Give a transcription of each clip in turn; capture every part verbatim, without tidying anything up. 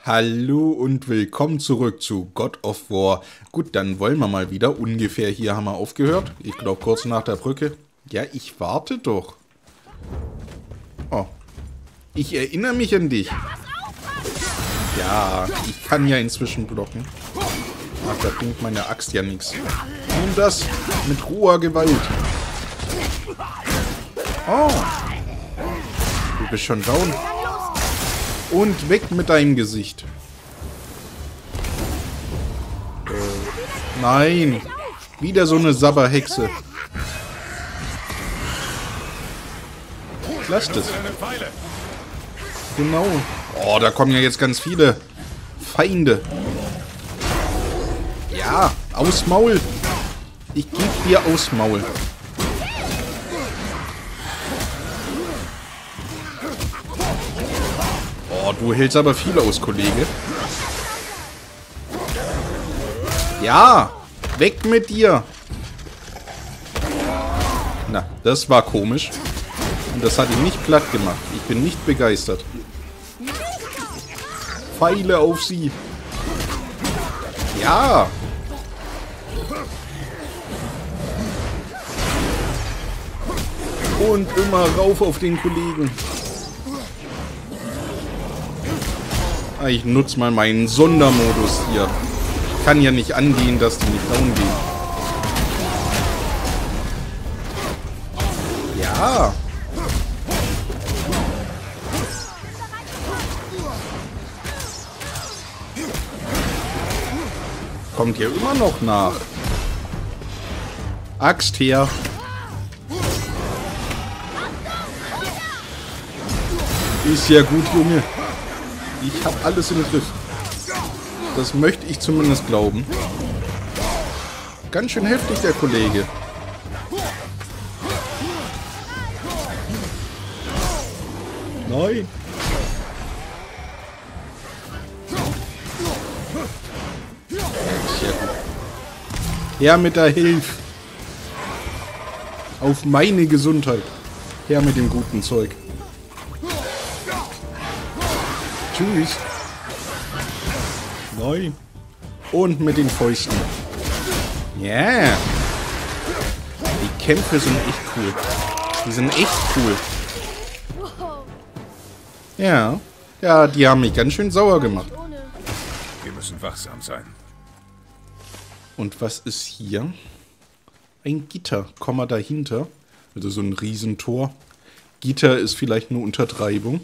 Hallo und willkommen zurück zu God of War. Gut, dann wollen wir mal wieder. Ungefähr hier haben wir aufgehört. Ich glaube kurz nach der Brücke. Ja, ich warte doch. Oh. Ich erinnere mich an dich. Ja, ich kann ja inzwischen blocken. Ach, da bringt meine Axt ja nichts. Nimm das mit roher Gewalt. Oh. Du bist schon down. Und weg mit deinem Gesicht. Äh, nein. Wieder so eine Sabberhexe. Lass das. Genau. Oh, da kommen ja jetzt ganz viele Feinde. Ja, aus Maul. Ich gebe dir aus Maul. Oh, du hältst aber viel aus, Kollege. Ja, weg mit dir. Na, das war komisch. Und das hat ihn nicht platt gemacht. Ich bin nicht begeistert. Pfeile auf sie. Ja. Und immer rauf auf den Kollegen. Ich nutze mal meinen Sondermodus hier. Ich kann ja nicht angehen, dass die nicht down gehen. Ja. Kommt hier immer noch nach. Axt her. Ist ja gut, Junge. Ich habe alles im Griff. Das möchte ich zumindest glauben. Ganz schön heftig, der Kollege. Nein. Sehr gut. Her mit der Hilfe. Auf meine Gesundheit. Her mit dem guten Zeug. Tschüss. Nein. Und mit den Fäusten. Ja. Yeah. Die Kämpfe sind echt cool. Die sind echt cool. Ja. Ja, die haben mich ganz schön sauer gemacht. Wir müssen wachsam sein. Und was ist hier? Ein Gitter. Komm mal dahinter. Also so ein Riesentor. Gitter ist vielleicht eine Untertreibung.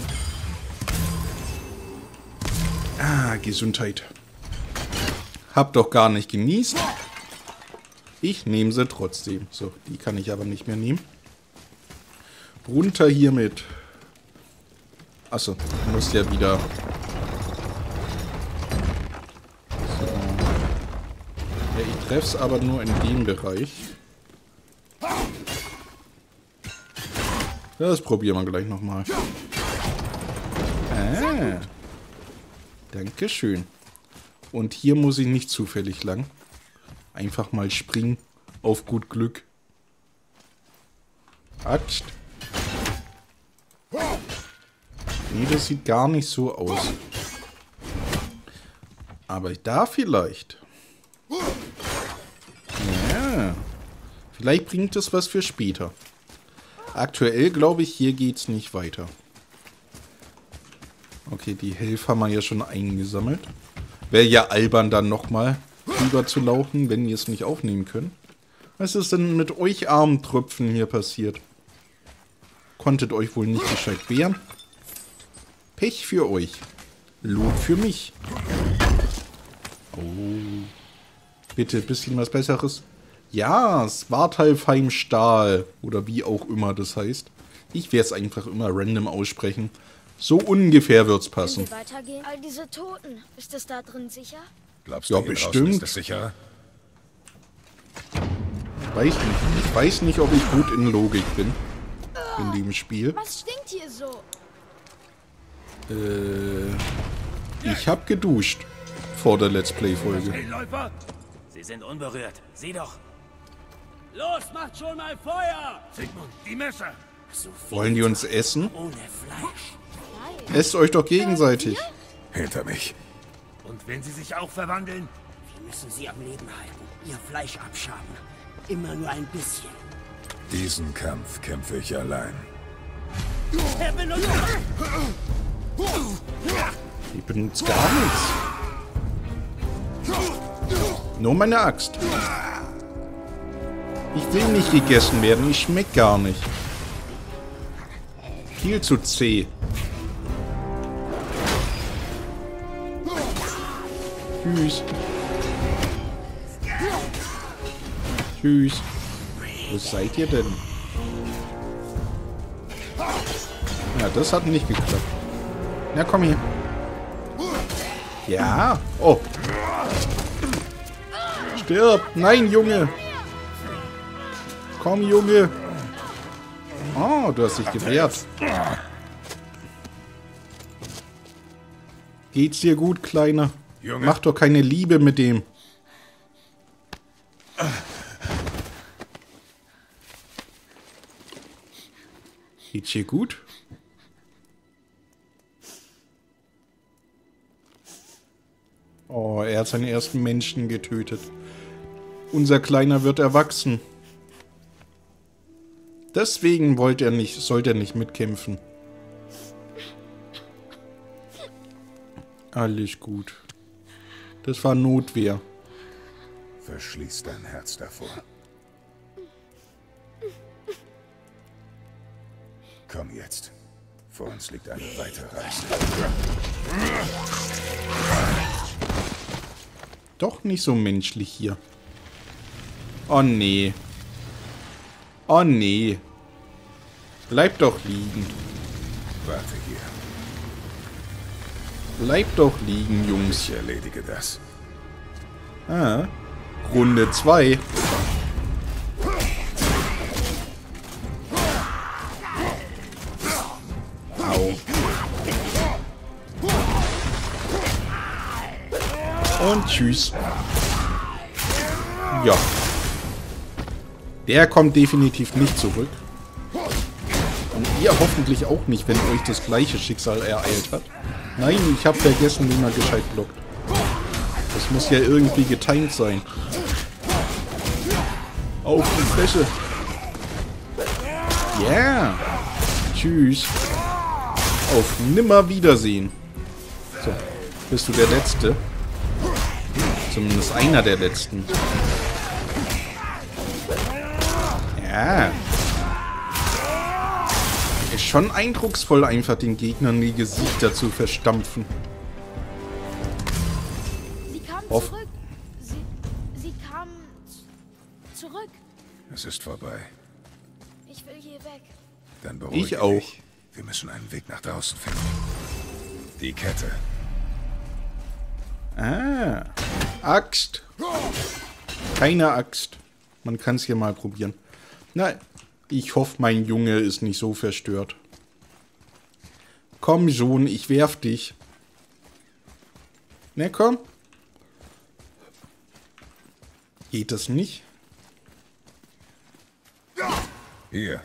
Ah, Gesundheit. Hab doch gar nicht genießt. Ich nehme sie trotzdem. So, die kann ich aber nicht mehr nehmen. Runter hiermit. Achso, muss ja wieder... So. Ja, ich treff's aber nur in dem Bereich. Das probieren wir gleich nochmal. Ah. Dankeschön. Und hier muss ich nicht zufällig lang. Einfach mal springen. Auf gut Glück. Atscht. Nee, das sieht gar nicht so aus. Aber da vielleicht. Ja. Vielleicht bringt es was für später. Aktuell glaube ich, hier geht's nicht weiter. Okay, die Hilfe haben wir ja schon eingesammelt. Wäre ja albern, dann nochmal rüber zu laufen, wenn wir es nicht aufnehmen können. Was ist denn mit euch armen Tröpfen hier passiert? Konntet euch wohl nicht gescheit wehren? Pech für euch. Lob für mich. Oh. Bitte, ein bisschen was Besseres. Ja, Svartalfheim Stahl. Oder wie auch immer das heißt. Ich werde es einfach immer random aussprechen. So ungefähr wird's passen. Wenn wir weitergehen, all diese Toten, ist es da drin sicher? Glaubst du, Ja, hier draußen bestimmt. ist das sicher? Ich weiß nicht. Ich weiß nicht, ob ich gut in Logik bin. In dem Spiel. Was stinkt hier so? Äh, ich hab geduscht. Vor der Let's Play-Folge. Hey Läufer! Sie sind unberührt. Sieh doch! Los, macht schon mal Feuer! Sigmund, die Messer! So viel Wollen die uns essen? ohne Fleisch. Esst euch doch gegenseitig. Hinter mich. Und wenn sie sich auch verwandeln? Wir müssen sie am Leben halten. Ihr Fleisch abschaben. Immer nur ein bisschen. Diesen Kampf kämpfe ich allein. Er benutzt... Ich benutze gar nichts. Nur meine Axt. Ich will nicht gegessen werden. Ich schmeck gar nicht. Viel zu zäh. Tschüss. Tschüss. Wo seid ihr denn? Ja, das hat nicht geklappt. Na, komm hier. Ja. Oh. Stirb. Nein, Junge. Komm, Junge. Oh, du hast dich gewehrt. Geht's dir gut, Kleiner? Junge. Mach doch keine Liebe mit dem. Geht's dir gut? Oh, er hat seinen ersten Menschen getötet. Unser Kleiner wird erwachsen. Deswegen wollte er nicht, sollte er nicht mitkämpfen. Alles gut. Das war Notwehr. Verschließ dein Herz davor. Komm jetzt. Vor uns liegt eine weitere Reise. Doch nicht so menschlich hier. Oh nee. Oh nee. Bleib doch liegen. Warte hier. Bleib doch liegen, Jungs. Ich erledige das. Ah. Runde zwei. Au. Und tschüss. Ja. Der kommt definitiv nicht zurück. Und ihr hoffentlich auch nicht, wenn euch das gleiche Schicksal ereilt hat. Nein, ich habe vergessen, wie man gescheit blockt. Das muss ja irgendwie getimed sein. Auf die Fresse. Ja. Yeah. Tschüss. Auf Nimmerwiedersehen. So, bist du der Letzte? Zumindest einer der Letzten. Ja. Ist schon eindrucksvoll, einfach den Gegnern die Gesichter zu verstampfen. Sie kamen Off. zurück. Sie, sie kamen zurück. Es ist vorbei. Ich will hier weg. Dann beruhige Ich auch. dich. Wir müssen einen Weg nach draußen finden. Die Kette. Ah. Axt. Keine Axt. Man kann es hier mal probieren. Na, ich hoffe, mein Junge ist nicht so verstört. Komm, Sohn, ich werf dich. Na, komm. Geht das nicht? Hier.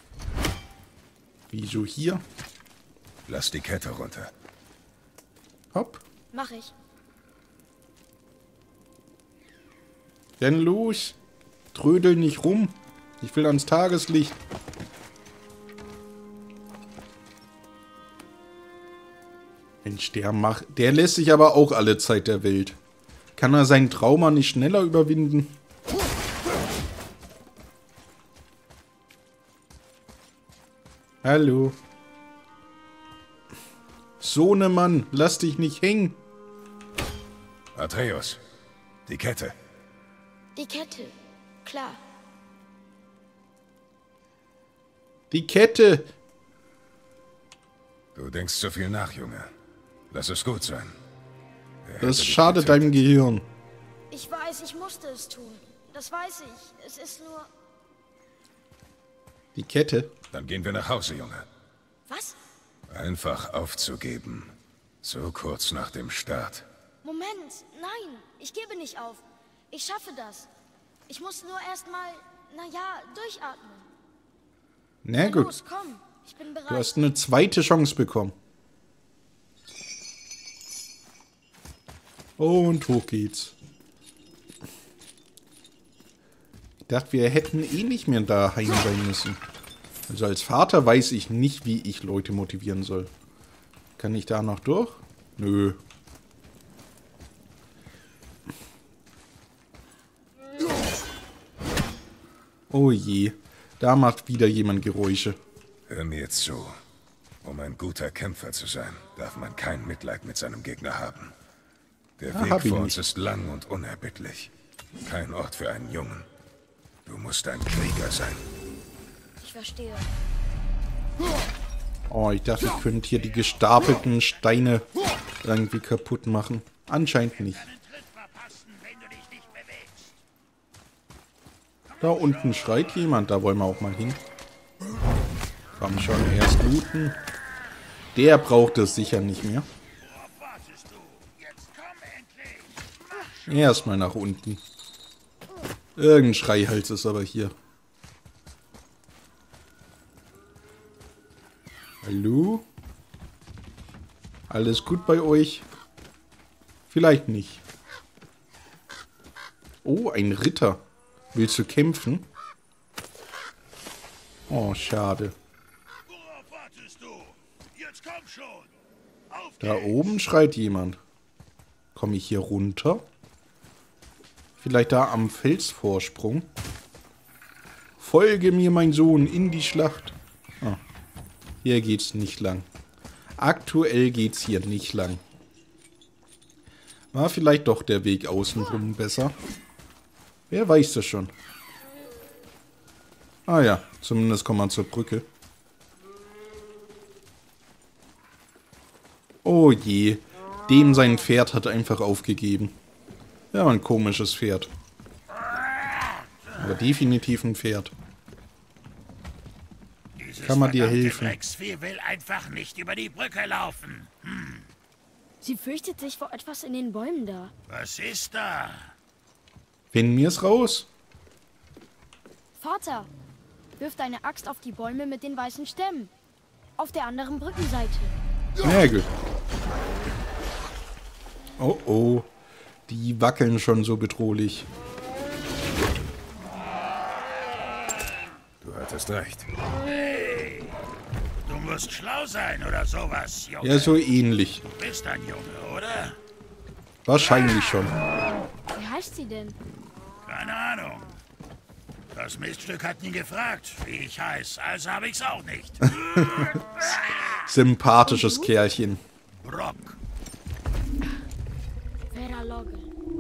Wieso hier? Lass die Kette runter. Hopp. Mach ich. Denn los. Trödel nicht rum. Ich will ans Tageslicht. Mensch, der macht... Der lässt sich aber auch alle Zeit der Welt. Kann er sein Trauma nicht schneller überwinden? Hallo. Sohnemann, lass dich nicht hängen. Atreus. Die Kette. Die Kette. Klar. Die Kette. Du denkst zu viel nach, Junge. Lass es gut sein. Wer hätte Das dich schadet getötet? deinem Gehirn. Ich weiß, ich musste es tun. Das weiß ich. Es ist nur... Die Kette. Dann gehen wir nach Hause, Junge. Was? Einfach aufzugeben. So kurz nach dem Start. Moment. Nein. Ich gebe nicht auf. Ich schaffe das. Ich muss nur erstmal, naja, durchatmen. Na Na gut. los, komm. Ich bin bereit. Du hast eine zweite Chance bekommen. Und hoch geht's. Ich dachte, wir hätten eh nicht mehr daheim sein müssen. Also als Vater weiß ich nicht, wie ich Leute motivieren soll. Kann ich da noch durch? Nö. Oh je. Da macht wieder jemand Geräusche. Hör mir jetzt zu. Um ein guter Kämpfer zu sein, darf man kein Mitleid mit seinem Gegner haben. Der Ah, Weg hab ich vor uns nicht. ist lang und unerbittlich. Kein Ort für einen Jungen. Du musst ein Krieger sein. Ich verstehe. Oh, ich dachte, ich könnte hier die gestapelten Steine irgendwie kaputt machen. Anscheinend nicht. Da unten schreit jemand, da wollen wir auch mal hin. Komm schon, erst looten. Der braucht es sicher nicht mehr. Erstmal nach unten. Irgendein Schreihals ist aber hier. Hallo? Alles gut bei euch? Vielleicht nicht. Oh, ein Ritter. Willst du kämpfen? Oh, schade. Da oben schreit jemand. Komme ich hier runter? Vielleicht da am Felsvorsprung? Folge mir, mein Sohn, in die Schlacht. Ah, hier geht's nicht lang. Aktuell geht's hier nicht lang. War vielleicht doch der Weg außenrum besser. Wer weiß das schon? Ah ja, zumindest kommt man zur Brücke. Oh je, dem sein Pferd hat einfach aufgegeben. Ja, ein komisches Pferd. Aber definitiv ein Pferd. Dieses Kann man dir verdammte helfen? Drecksvieh will einfach nicht über die Brücke laufen. Hm, Sie fürchtet sich vor etwas in den Bäumen da. was ist da? Finden wir es raus? Vater, wirf deine Axt auf die Bäume mit den weißen Stämmen. Auf der anderen Brückenseite. Nägel. Oh oh. Die wackeln schon so bedrohlich. Du hattest recht. Hey, du musst schlau sein oder sowas, Junge. Ja, so ähnlich. Du bist ein Junge, oder? Wahrscheinlich schon. Wie heißt sie denn? Keine Ahnung. Das Miststück hat nie gefragt, wie ich heiß, also habe ich's auch nicht. Sympathisches Kerlchen. Brock. Vera Logge.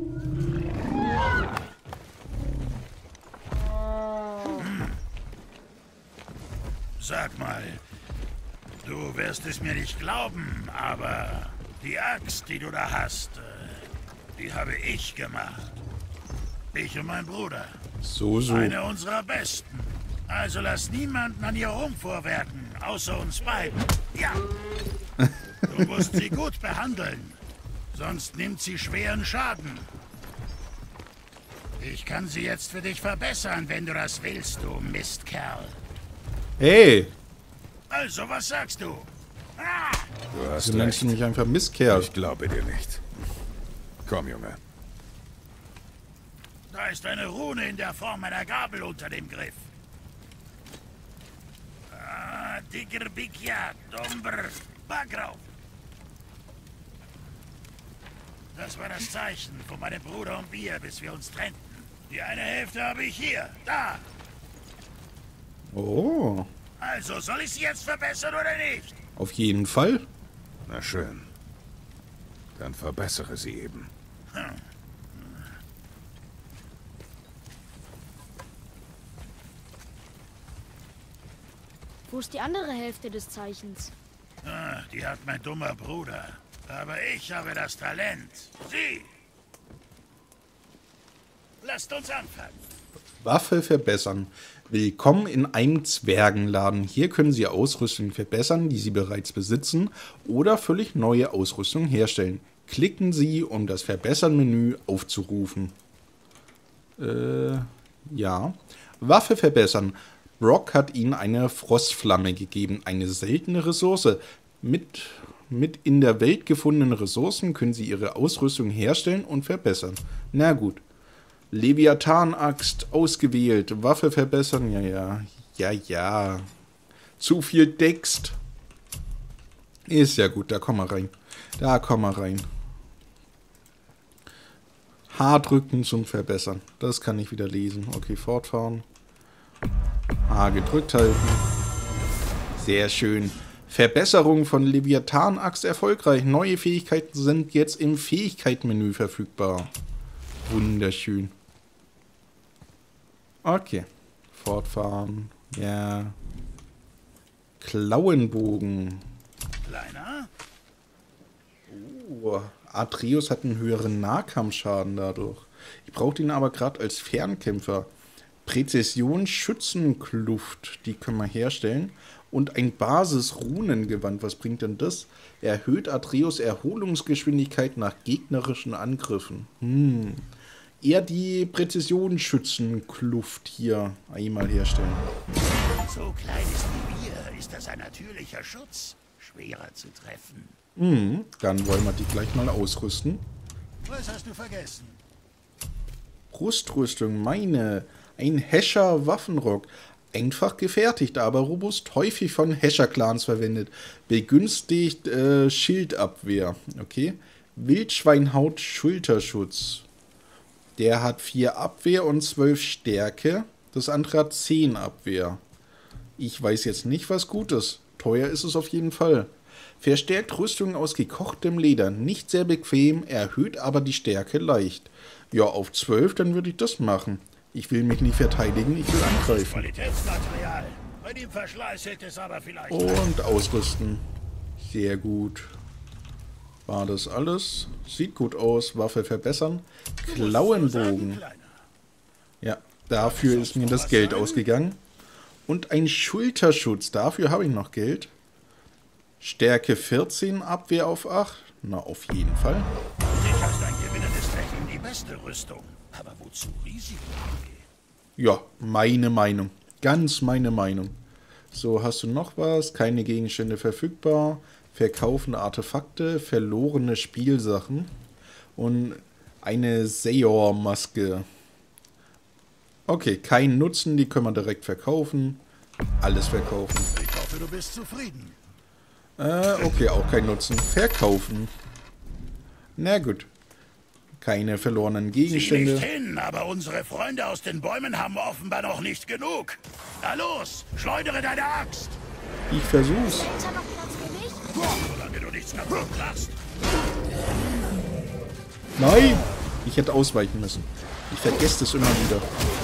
Sag mal, du wirst es mir nicht glauben, aber die Axt, die du da hast, äh, die habe ich gemacht. Ich und mein Bruder. So, so. Eine unserer besten. Also lass niemanden an ihr rumvorwerken, außer uns beiden. Ja. Du musst sie gut behandeln, sonst nimmt sie schweren Schaden. Ich kann sie jetzt für dich verbessern, wenn du das willst, du Mistkerl. Hey, Also, was sagst du? Ah! Du hast du nennst recht. mich einfach Mistkerl. Ich glaube dir nicht. Komm, Junge. Da ist eine Rune in der Form einer Gabel unter dem Griff. Ah, Diggerbikja, Dombr, Bagrau. Das war das Zeichen von meinem Bruder und mir, bis wir uns trennten. Die eine Hälfte habe ich hier, da. Oh, Also, soll ich sie jetzt verbessern oder nicht? auf jeden Fall. Na schön. Dann verbessere sie eben. Wo ist die andere Hälfte des Zeichens? Ah, die hat mein dummer Bruder. Aber ich habe das Talent. Sie! Lasst uns anfangen. Waffe verbessern. Willkommen in einem Zwergenladen. Hier können Sie Ausrüstung verbessern, die Sie bereits besitzen, oder völlig neue Ausrüstung herstellen. Klicken Sie, um das Verbessern-Menü aufzurufen. Äh, ja. Waffe verbessern. Brock hat Ihnen eine Frostflamme gegeben, eine seltene Ressource. Mit Mit in der Welt gefundenen Ressourcen können sie ihre Ausrüstung herstellen und verbessern. Na gut. Leviathan-Axt ausgewählt. Waffe verbessern. Ja, ja. Ja, ja. Zu viel Dext. Ist ja gut, da komm mal rein. Da komm mal rein. H drücken zum Verbessern. Das kann ich wieder lesen. Okay, fortfahren. H gedrückt halten. Sehr schön. Verbesserung von Leviathan-Axt erfolgreich. Neue Fähigkeiten sind jetzt im Fähigkeitenmenü verfügbar. Wunderschön. Okay. Fortfahren. Ja. Klauenbogen. Kleiner? Oh, Atreus hat einen höheren Nahkampfschaden dadurch. Ich brauche den aber gerade als Fernkämpfer. Präzision Schützenkluft, die können wir herstellen. Und ein Basis-Runengewand, was bringt denn das? Erhöht Atreus Erholungsgeschwindigkeit nach gegnerischen Angriffen. Hm. Eher die Präzisionsschützenkluft hier einmal herstellen. So klein ist wie wir, ist das ein natürlicher Schutz. Schwerer zu treffen. Hm, dann wollen wir die gleich mal ausrüsten. Was hast du vergessen? Brustrüstung, meine. Ein Hescher Waffenrock. Einfach gefertigt, aber robust. Häufig von Hescher-Clans verwendet. Begünstigt äh, Schildabwehr. Okay. Wildschweinhaut Schulterschutz. Der hat vier Abwehr und zwölf Stärke. Das andere hat zehn Abwehr. Ich weiß jetzt nicht, was gut ist. Teuer ist es auf jeden Fall. Verstärkt Rüstung aus gekochtem Leder. Nicht sehr bequem, erhöht aber die Stärke leicht. Ja, auf zwölf, dann würde ich das machen. Ich will mich nicht verteidigen, ich will angreifen. Qualitätsmaterial. Bei dem Verschleiß hält es aber vielleicht. Und ausrüsten. Sehr gut. War das alles? Sieht gut aus. Waffe verbessern. Klauenbogen. Ja, dafür ist mir das Geld ausgegangen. Und ein Schulterschutz. Dafür habe ich noch Geld. Stärke vierzehn, Abwehr auf acht. Na, auf jeden Fall. Ich hast ein gewinnendes Techen die beste Rüstung. Aber wozu Risiko eingehen? Ja, meine Meinung. Ganz meine Meinung. So, hast du noch was? Keine Gegenstände verfügbar. Verkaufen Artefakte. Verlorene Spielsachen. Und eine Seor-Maske. Okay, kein Nutzen. Die können wir direkt verkaufen. Alles verkaufen. Ich hoffe, du bist zufrieden. Äh, okay, auch kein Nutzen. Verkaufen. Na gut. Keine verlorenen Sieh Gegenstände. nicht hin, aber unsere Freunde aus den Bäumen haben offenbar noch nicht genug. Na los, schleudere deine Axt. Ich versuch's. Ist da noch Platz für mich? Solange du nichts kaputt machst. Nein! Ich hätte ausweichen müssen. Ich vergesse das immer wieder.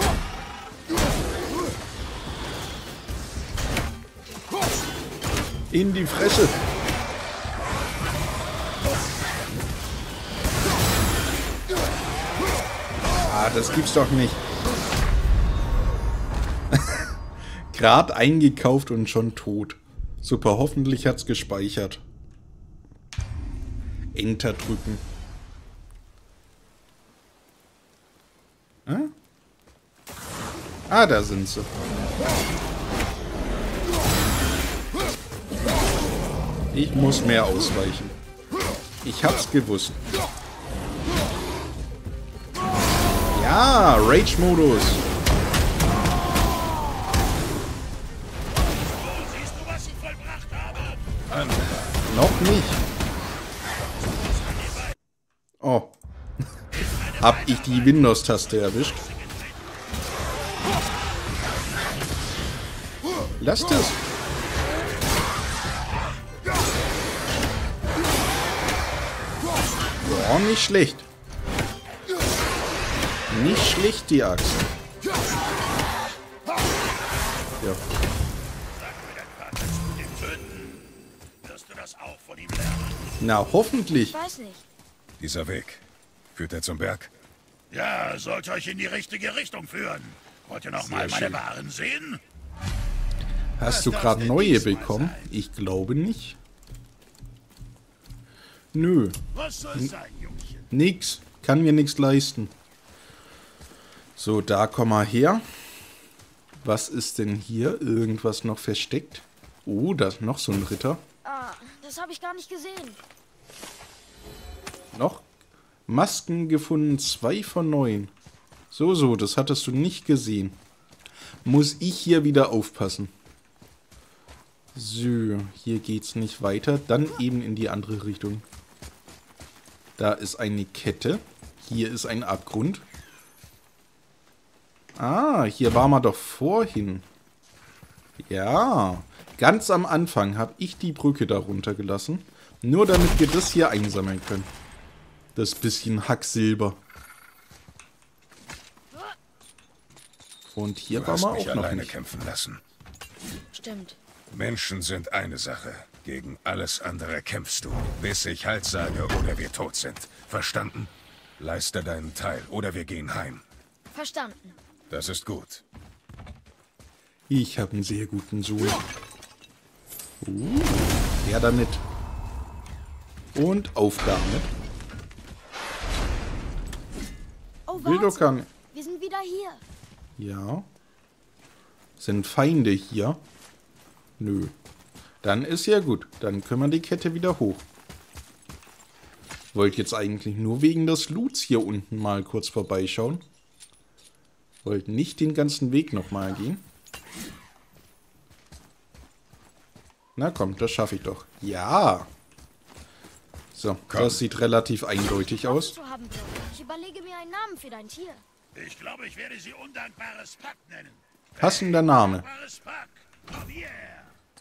In die Fresse! Ah, das gibt's doch nicht. Gerade eingekauft und schon tot. Super, hoffentlich hat's gespeichert. Enter drücken. Hm? Ah, da sind sie. Ich muss mehr ausweichen. Ich hab's gewusst. Ja, Rage-Modus. Siehst du, was ich vollbracht habe? Noch nicht. Oh. Hab ich die Windows-Taste erwischt? Lasst es. Oh, nicht schlecht. Nicht schlecht, die Axt. Ja. Wirst du das auch von ihm lernen? Na, hoffentlich. Ich weiß nicht. Dieser Weg. Führt er zum Berg? Ja, sollte euch in die richtige Richtung führen. Wollt ihr noch mal meine schön. Waren sehen? Hast du gerade neue bekommen? Ich glaube nicht. Nö. Was soll sein, Jungchen? Nix. Kann mir nichts leisten. So, da komm mal her. Was ist denn hier? Irgendwas noch versteckt? Oh, da ist noch so ein Ritter. Ah, Das habe ich gar nicht gesehen. Noch? Masken gefunden, zwei von neun. So, so, das hattest du nicht gesehen. Muss ich hier wieder aufpassen. So, hier geht's nicht weiter. Dann eben in die andere Richtung. Da ist eine Kette. Hier ist ein Abgrund. Ah, hier waren wir doch vorhin. Ja, ganz am Anfang habe ich die Brücke da runtergelassen. Nur damit wir das hier einsammeln können. Das bisschen Hacksilber. Und hier Du waren hast wir mich auch noch alleine nicht. kämpfen lassen. Stimmt. Menschen sind eine Sache. Gegen alles andere kämpfst du, bis ich Halt sage oder wir tot sind. Verstanden? Leiste deinen Teil oder wir gehen heim. Verstanden. Das ist gut. Ich habe einen sehr guten Sohn. Uh, her damit. Und auf damit. Oh, Will doch gar warte. nicht. Wir sind wieder hier. Ja. Sind Feinde hier? Nö. Dann ist ja gut. Dann können wir die Kette wieder hoch. Wollte jetzt eigentlich nur wegen des Loots hier unten mal kurz vorbeischauen. Wollte nicht den ganzen Weg nochmal gehen. Na komm, das schaffe ich doch. Ja. So, Komm. das sieht relativ eindeutig aus. Was du haben wirst. Ich überlege mir einen Namen für dein Tier. Ich glaube, ich werde sie undankbares Pack nennen. Passender Name. Undankbares Pack. Komm hierher.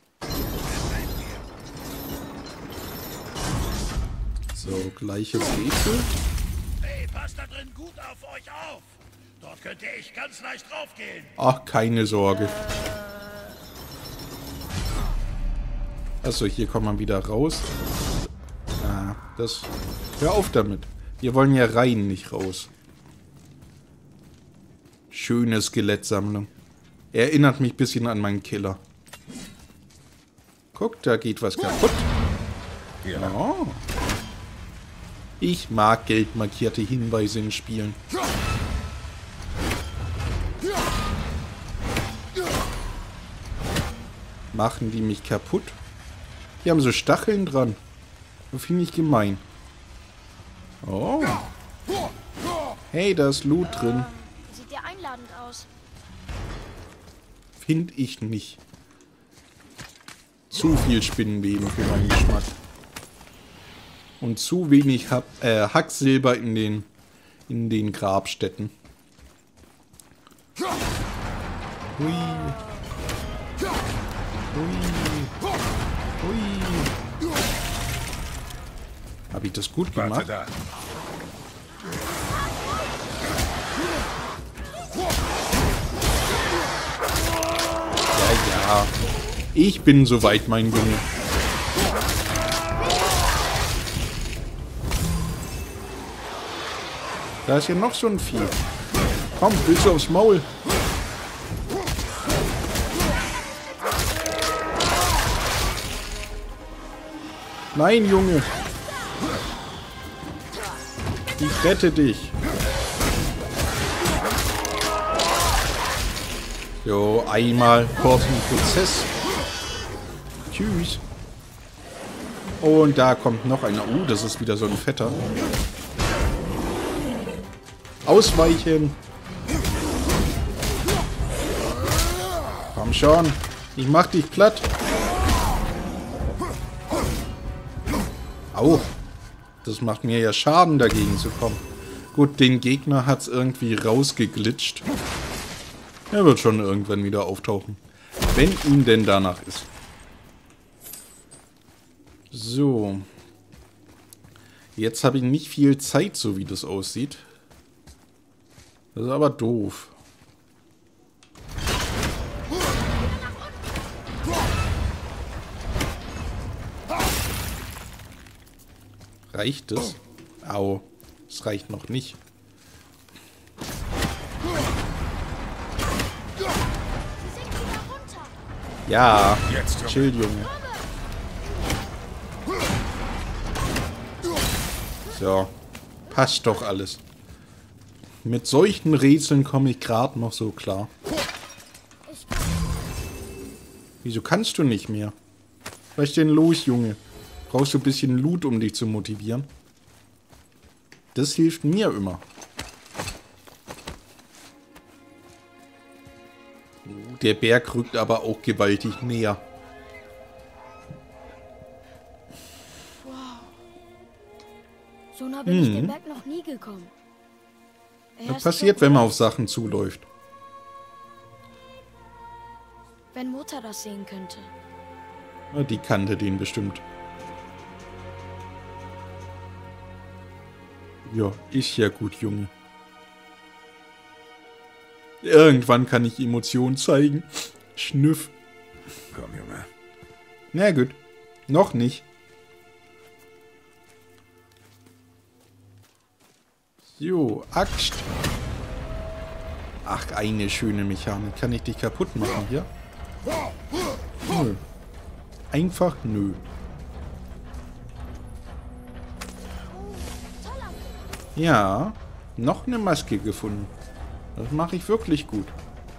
So, gleiches Rätsel. Hey, passt da drin gut auf euch auf. Dort könnte ich ganz leicht draufgehen. Ach, keine Sorge. Achso, hier kommt man wieder raus. Ah, das... Hör auf damit. Wir wollen ja rein, nicht raus. Schöne Skelettsammlung. Erinnert mich ein bisschen an meinen Killer. Guck, da geht was kaputt. Ja. Oh. Ich mag geldmarkierte Hinweise in Spielen. Machen die mich kaputt? Die haben so Stacheln dran. Das finde ich gemein. Oh. Hey, da ist Loot drin. Sieht ja einladend aus. Finde ich nicht. Zu viel Spinnenweben für meinen Geschmack. Und zu wenig Hab, äh, Hacksilber in den, in den Grabstätten. Hui. Hui. Hui. Habe ich das gut Warte gemacht? da. Ja, ja. Ich bin soweit, mein Junge. Da ist ja noch so ein Vieh. Komm, willst du aufs Maul? Nein, Junge. Ich rette dich. So, einmal kurzen Prozess. Tschüss. Und da kommt noch einer. Uh, das ist wieder so ein fetter. Ausweichen. Komm schon. Ich mach dich platt. Au. Das macht mir ja Schaden, dagegen zu kommen. Gut, den Gegner hat's irgendwie rausgeglitscht. Er wird schon irgendwann wieder auftauchen. Wenn ihm denn danach ist. So. Jetzt habe ich nicht viel Zeit, so wie das aussieht. Das ist aber doof. Reicht es? Au. Es reicht noch nicht. Ja. Jetzt, Junge. Chill, Junge. So. Passt doch alles. Mit solchen Rätseln komme ich gerade noch so klar. Wieso kannst du nicht mehr? Was ist denn los, Junge? Brauchst du ein bisschen Loot, um dich zu motivieren. Das hilft mir immer. Der Berg rückt aber auch gewaltig näher. Wow. So nah bin ich den Berg noch nie gekommen. Er Das ist passiert, so wenn man groß. auf Sachen zuläuft. Wenn Mutter das sehen könnte. Ja, die kannte den bestimmt. Ja, ist ja gut, Junge. Irgendwann kann ich Emotionen zeigen. Schnüff. Komm, Junge. Na gut. Noch nicht. Jo, Axt. Ach, eine schöne Mechanik. Kann ich dich kaputt machen hier? Nö. Einfach nö. Ja, noch eine Maske gefunden. Das mache ich wirklich gut.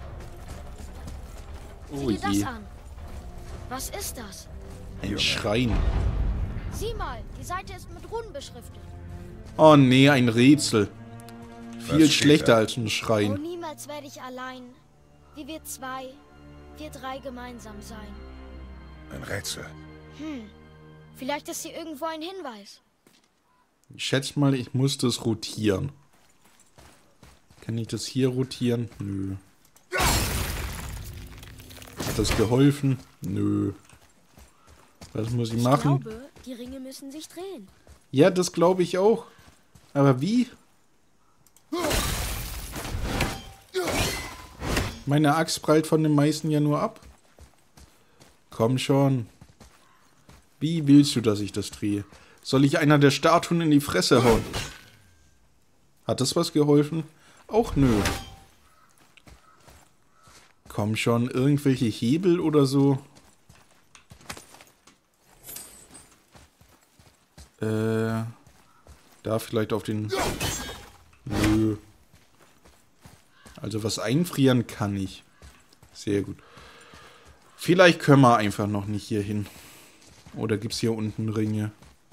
Oh Sieh dir je, das an. Was ist das? ein Schrein. Sieh mal, die Seite ist mit Runen beschriftet. Oh nee, ein Rätsel. Viel steht schlechter da? als ein Oh, Schrein. niemals werde ich allein, wie wir zwei, wir drei gemeinsam sein. Ein Rätsel. Hm, vielleicht ist hier irgendwo ein Hinweis. Ich schätze mal, ich muss das rotieren. Kann ich das hier rotieren? Nö. Hat das geholfen? Nö. Was muss ich Ich machen? glaube, die Ringe müssen sich drehen. Ja, das glaube ich auch. Aber wie? Meine Axt prallt von den meisten ja nur ab. Komm schon. Wie willst du, dass ich das drehe? Soll ich einer der Statuen in die Fresse hauen? Hat das was geholfen? Auch nö. Komm schon, irgendwelche Hebel oder so? Äh, da vielleicht auf den... Nö. Also was einfrieren kann ich. Sehr gut. Vielleicht können wir einfach noch nicht hier hin. Oder gibt es hier unten Ringe?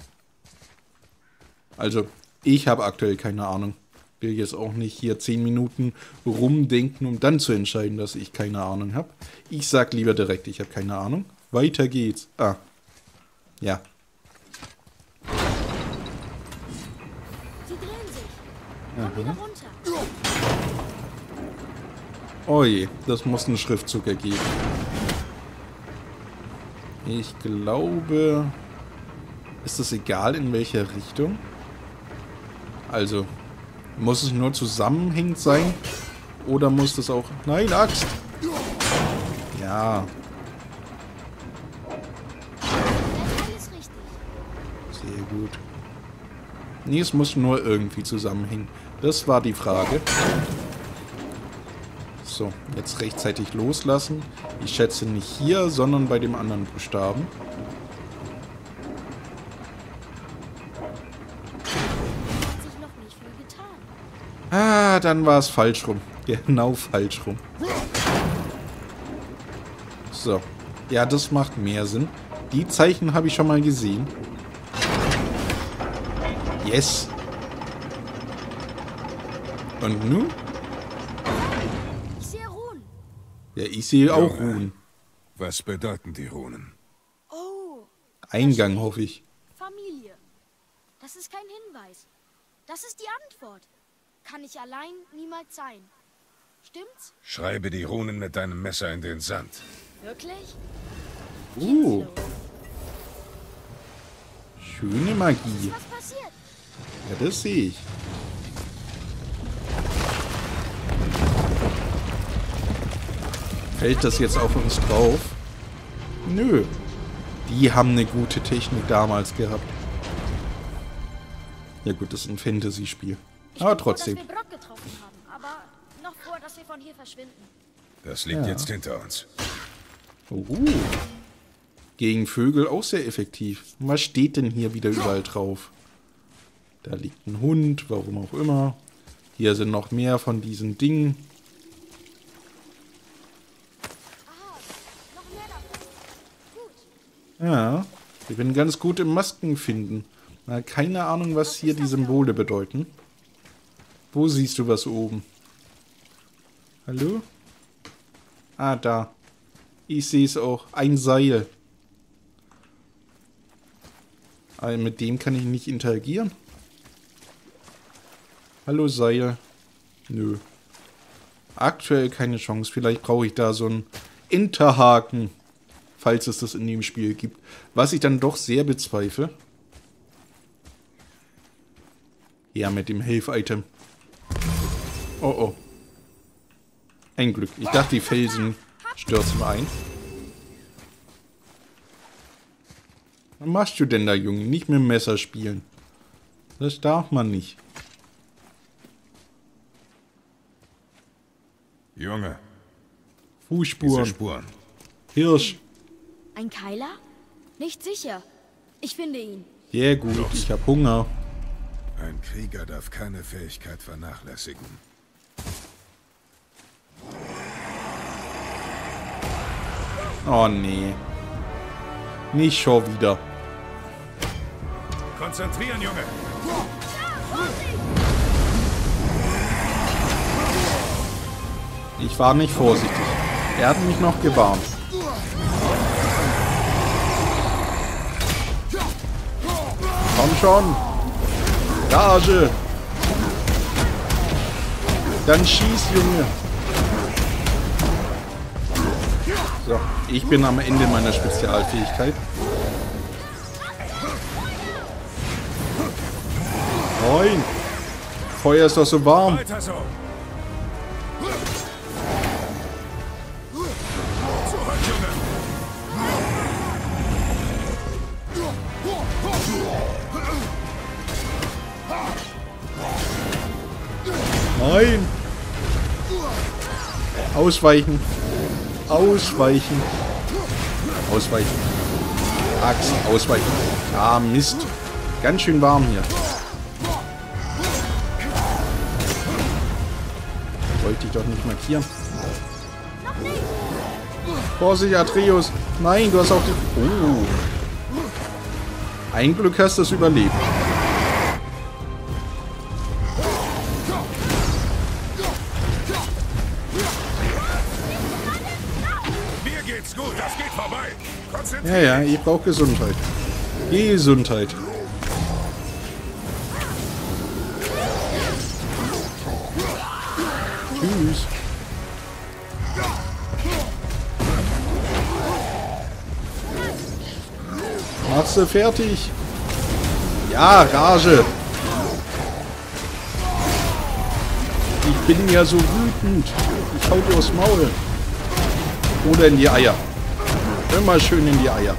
Also, ich habe aktuell keine Ahnung. Will jetzt auch nicht hier zehn Minuten rumdenken, um dann zu entscheiden, dass ich keine Ahnung habe. Ich sag lieber direkt, ich habe keine Ahnung. Weiter geht's. Ah. Ja. Sie drehen sich. Komm wieder runter. Oh je, das muss einen Schriftzug ergeben. Ich glaube... Ist es egal, in welcher Richtung? Also, muss es nur zusammenhängend sein? Oder muss das auch... Nein, Axt! Ja, Alles richtig. sehr gut. Nee, es muss nur irgendwie zusammenhängen. Das war die Frage. So, jetzt rechtzeitig loslassen. Ich schätze nicht hier, sondern bei dem anderen Buchstaben. Hat sich noch nicht viel getan. Ah, dann war es falsch rum. Genau falsch rum. So. Ja, das macht mehr Sinn. Die Zeichen habe ich schon mal gesehen. Yes. Und nun? Ich sehe Runen. Ja, ich sehe auch Junge. Ruhen. Was bedeuten die Runen? Oh, Eingang, hoffe ich. Familie. Das ist kein Hinweis. Das ist die Antwort. Kann ich allein niemals sein. Stimmt's? Schreibe die Runen mit deinem Messer in den Sand. Wirklich? Uh, schöne Magie. Was passiert? Ja, das sehe ich. Fällt das jetzt auf uns drauf? Nö. Die haben eine gute Technik damals gehabt. Ja gut, das ist ein Fantasy-Spiel. Ich Aber bin froh, trotzdem. dass wir Brock getroffen haben, aber noch vor, dass wir von hier verschwinden. Das liegt Ja. jetzt hinter uns. Uh. Gegen Vögel auch sehr effektiv. Was steht denn hier wieder überall drauf? Da liegt ein Hund, warum auch immer. Hier sind noch mehr von diesen Dingen. Aha, noch mehr davon. Gut. Ja. Ich bin ganz gut im Masken finden. Na, keine Ahnung, was hier die Symbole bedeuten. Wo siehst du was oben? Hallo? Ah, da. Ich sehe es auch. Ein Seil. Aber mit dem kann ich nicht interagieren. Hallo Seil. Nö. Aktuell keine Chance. Vielleicht brauche ich da so einen Enterhaken. Falls es das in dem Spiel gibt. Was ich dann doch sehr bezweifle. Ja, mit dem Health-Item. Oh, oh. Ein Glück. Ich dachte, die Felsen stürzen ein. Was machst du denn da, Junge? Nicht mit dem Messer spielen. Das darf man nicht. Junge. Fußspuren. Diese Spuren. Hirsch. Ein Keiler? Nicht sicher. Ich finde ihn. Sehr gut, ich hab Hunger. Ein Krieger darf keine Fähigkeit vernachlässigen. Oh nee. Nicht schon wieder. Konzentrieren, Junge. Ich war nicht vorsichtig. Er hat mich noch gewarnt. Komm schon. Rage. Dann schieß, Junge. So, ich bin am Ende meiner Spezialfähigkeit. Nein. Feuer ist doch so warm. Weiter so. Zurück, Junge. Nein. Ausweichen. Ausweichen. Ausweichen. Axt, ausweichen. Ah, Mist. Ganz schön warm hier. Wollte ich doch nicht markieren. Vorsicht, Atreus. Nein, du hast auch die... Oh. Ein Glück hast du es überlebt. Mir geht's gut, das geht vorbei. Ja, Konzentrieren. ja, ich brauche Gesundheit. Gesundheit. Tschüss. Machst du fertig? Ja, Rage. Ich bin ja so wütend. Ich hau dir aufs Maul. Oder in die Eier. Immer schön in die Eier.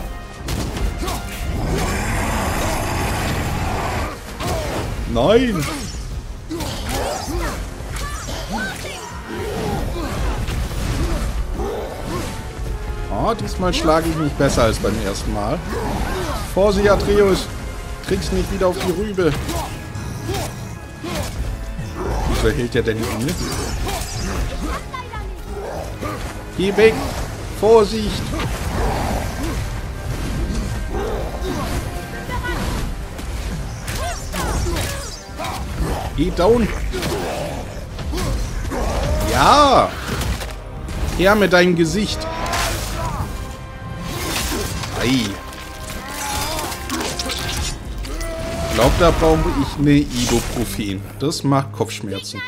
Nein. Oh, diesmal schlage ich mich besser als beim ersten Mal. Vorsicht, Atreus. Kriegst nicht wieder auf die Rübe. Wieso hält der denn inne? Geh weg. Vorsicht. Geh down. Ja. Her mit deinem Gesicht. Ei. Ich glaube, da brauche ich eine Ibuprofen. Das macht Kopfschmerzen.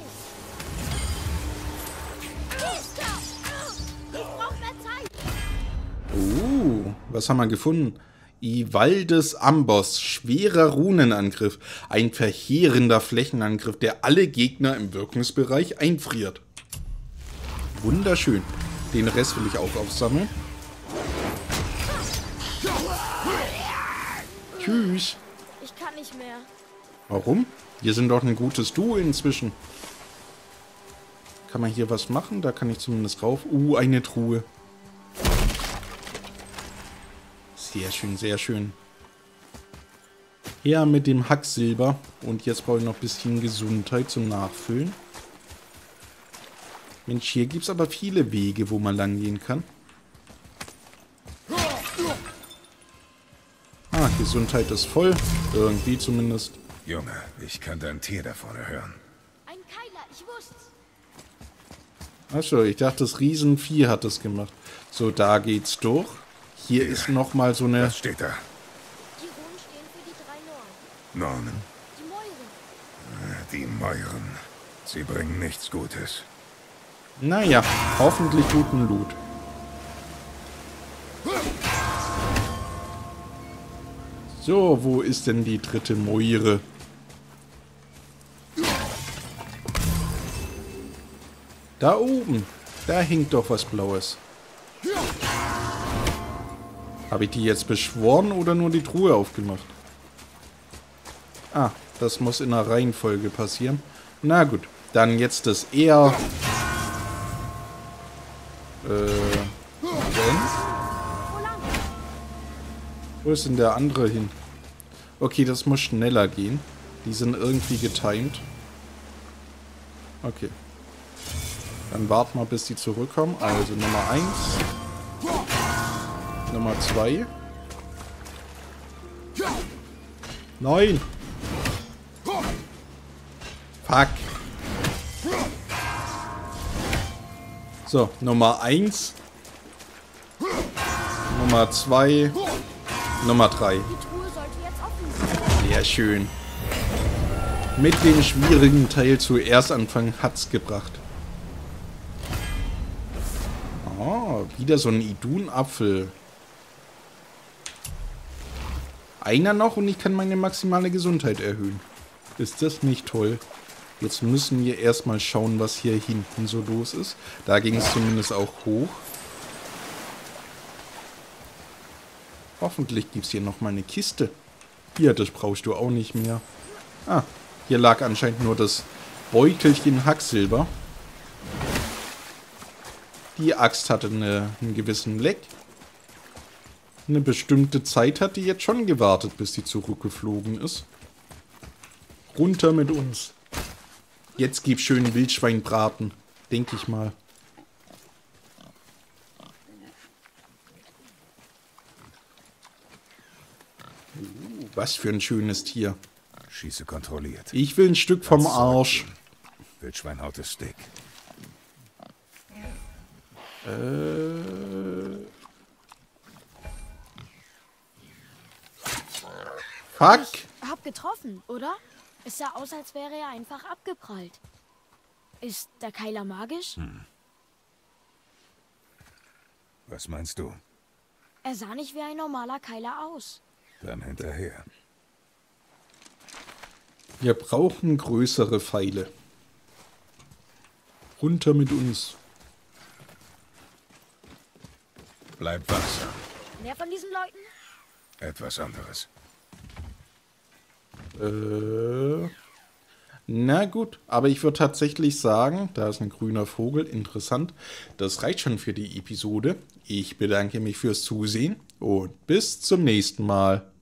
Uh, was haben wir gefunden? Ivaldes Amboss. Schwerer Runenangriff. Ein verheerender Flächenangriff, der alle Gegner im Wirkungsbereich einfriert. Wunderschön. Den Rest will ich auch aufsammeln. Tschüss. Ich kann nicht mehr. Warum? Wir sind doch ein gutes Duo inzwischen. Kann man hier was machen? Da kann ich zumindest rauf. Uh, eine Truhe. Sehr schön, sehr schön. Ja, mit dem Hacksilber. Und jetzt brauche ich noch ein bisschen Gesundheit zum Nachfüllen. Mensch, hier gibt es aber viele Wege, wo man lang gehen kann. Gesundheit ist voll. Irgendwie zumindest. Junge, ich kann dein Tier da vorne hören. Ein Keiler, ich wusste's. Achso, ich dachte, das Riesenvieh hat es gemacht. So, da geht's durch. Hier ist nochmal so eine... Was steht da? Die Runen stehen für die drei Nornen. Nornen. Die Mäuren. Die Mäuren. Sie bringen nichts Gutes. Naja, hoffentlich guten Loot. So, wo ist denn die dritte Mäure? Da oben. Da hängt doch was Blaues. Habe ich die jetzt beschworen oder nur die Truhe aufgemacht? Ah, das muss in der Reihenfolge passieren. Na gut, dann jetzt das eher... Äh... Wenn? Wo ist denn der andere hin? Okay, das muss schneller gehen. Die sind irgendwie getimed. Okay. Dann warten wir, bis die zurückkommen. Also Nummer eins. Nummer zwei. Nein! Fuck! So, Nummer eins. Nummer zwei. Nummer drei. Die Truhe sollte jetzt offen sein. Sehr schön. Mit dem schwierigen Teil zuerst anfangen hat's gebracht. Oh, wieder so ein Idun-Apfel. Einer noch und ich kann meine maximale Gesundheit erhöhen. Ist das nicht toll? Jetzt müssen wir erstmal schauen, was hier hinten so los ist. Da ging es zumindest auch hoch. Hoffentlich gibt es hier noch mal eine Kiste. Hier, das brauchst du auch nicht mehr. Ah, hier lag anscheinend nur das Beutelchen Hacksilber. Die Axt hatte eine, einen gewissen Leck. Eine bestimmte Zeit hat die jetzt schon gewartet, bis die zurückgeflogen ist. Runter mit uns. Jetzt gib schön Wildschweinbraten, denke ich mal. Uh, was für ein schönes Tier. Schieße kontrolliert. Ich will ein Stück vom Arsch. Wildschweinhaut ist dick. Äh... Fuck! Ich hab getroffen, oder? Es sah aus, als wäre er einfach abgeprallt. Ist der Keiler magisch? Hm. Was meinst du? Er sah nicht wie ein normaler Keiler aus. Dann hinterher. Wir brauchen größere Pfeile. Runter mit uns. Bleib wachsam. Mehr von diesen Leuten? Etwas anderes. Äh, na gut, aber ich würde tatsächlich sagen, da ist ein grüner Vogel, interessant. Das reicht schon für die Episode. Ich bedanke mich fürs Zusehen und bis zum nächsten Mal.